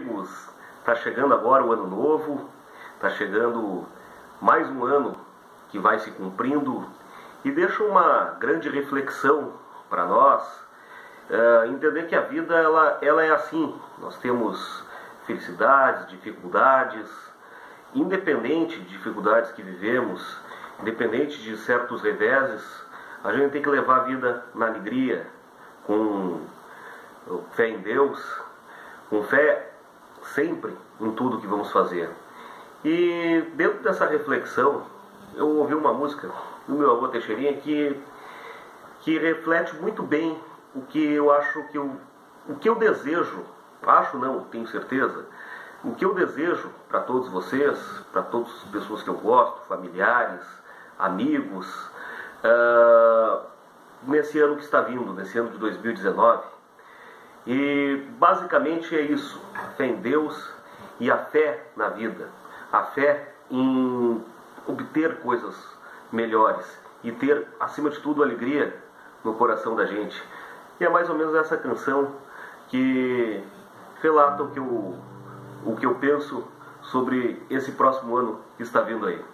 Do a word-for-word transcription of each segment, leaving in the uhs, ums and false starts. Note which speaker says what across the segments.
Speaker 1: amigos, está chegando agora o ano novo, está chegando mais um ano que vai se cumprindo e deixa uma grande reflexão para nós, uh, entender que a vida ela, ela é assim, nós temos felicidades, dificuldades, independente de dificuldades que vivemos, independente de certos reveses, a gente tem que levar a vida na alegria, com fé em Deus, com fé sempre em tudo que vamos fazer. E dentro dessa reflexão, eu ouvi uma música do meu avô Teixeirinha que, que reflete muito bem o que eu acho que eu, o que eu desejo, acho não, tenho certeza, o que eu desejo para todos vocês, para todas as pessoas que eu gosto, familiares, amigos, uh, nesse ano que está vindo, nesse ano de dois mil e dezenove. E basicamente é isso, a fé em Deus e a fé na vida, a fé em obter coisas melhores e ter, acima de tudo, alegria no coração da gente. E é mais ou menos essa canção que relata o que eu, o que eu penso sobre esse próximo ano que está vindo aí.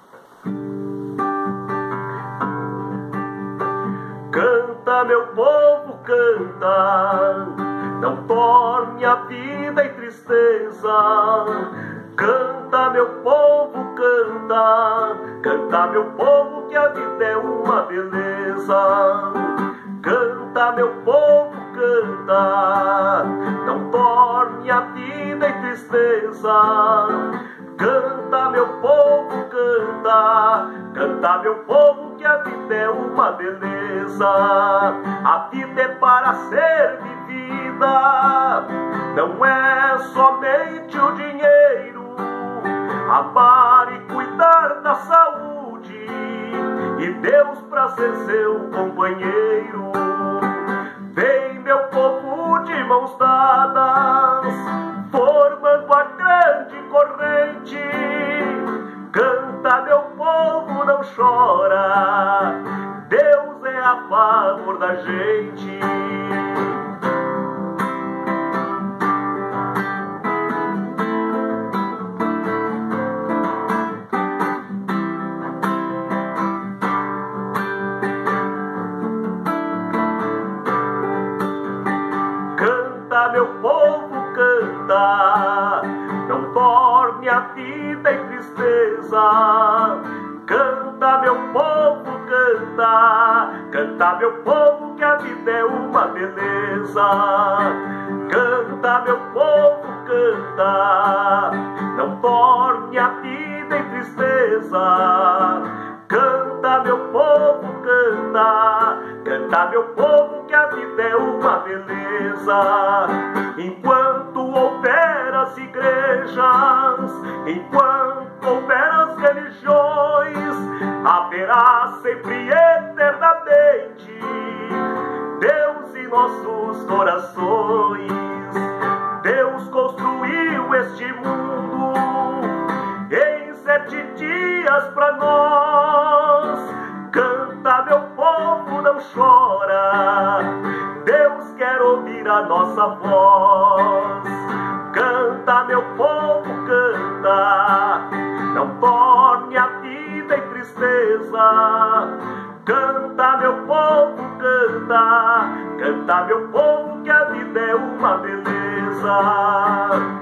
Speaker 1: Canta, meu povo, canta, não torne a vida em tristeza. Canta, meu povo, canta, canta, meu povo, que a vida é uma beleza. Canta, meu povo, canta, não torne a vida em tristeza. Canta, meu povo, canta, canta, meu povo, que a vida é uma beleza. A vida é para ser vivida, não é somente o dinheiro. Amar e cuidar da saúde, e Deus pra ser seu companheiro. Vem, meu povo, de mãos dadas, formando a grande corrente. Canta, meu povo, não chora, Deus é a favor da gente. Canta, meu povo, canta, não torne a vida em tristeza. Canta, meu povo, canta, canta, meu povo, que a vida é uma beleza. Canta, meu povo, canta, não torne a vida em tristeza. Canta, meu povo, canta, canta, meu povo, que a vida é uma beleza. Enquanto houver as igrejas, enquanto houver as religiões, haverá sempre eternamente Deus em nossos corações. Deus construiu este mundo em sete dias para nós. Canta, meu povo, não chora, Deus quer ouvir a nossa voz. Canta, meu povo, canta, não torne a vida em tristeza. Canta, meu povo, canta, canta, meu povo, que a vida é uma beleza.